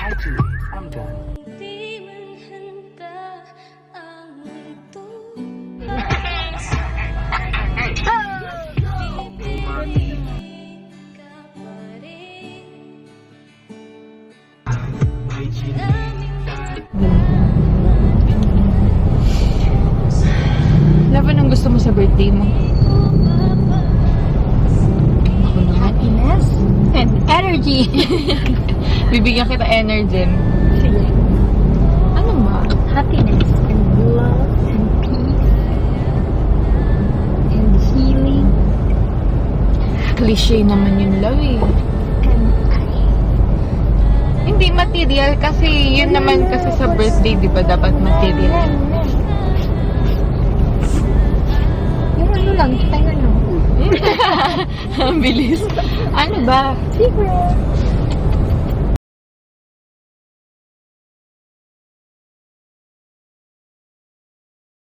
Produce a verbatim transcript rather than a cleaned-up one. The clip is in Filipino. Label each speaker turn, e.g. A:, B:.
A: Actually, I'm done.
B: Ano ba nang gusto mo sa birthday mo? Ako naman.
C: Happiness and energy.
B: Bibigyan kita energy.
C: Sige.
B: Ano ba?
C: Happiness and love and peace and healing
B: Cliche naman yun, love eh.
C: and I.
B: Hindi material kasi yun naman kasi sa birthday, di ba dapat material?
C: Yung ano lang, kita yung ano.
B: Ang bilis. Ano ba?
C: Secret.